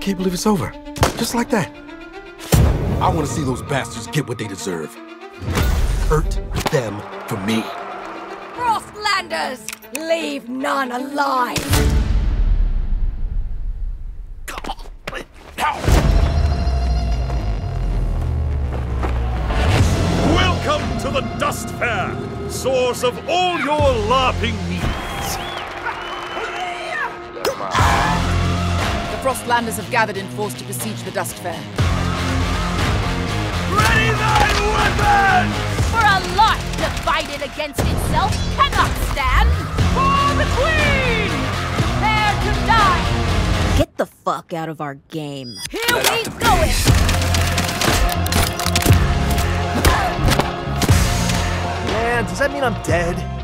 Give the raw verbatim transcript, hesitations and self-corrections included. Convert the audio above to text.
can't believe it's over. Just like that. I want to see those bastards get what they deserve. Hurt them for me. Frostlanders! Leave none alive! Welcome to the Dustfaire, source of all your LARPing needs. The Frostlanders have gathered in force to besiege the Dustfaire. Ready thy weapons! For a life divided against itself cannot stand! For the Queen! Prepare to die! Get the fuck out of our game. Here we go! Man, does that mean I'm dead?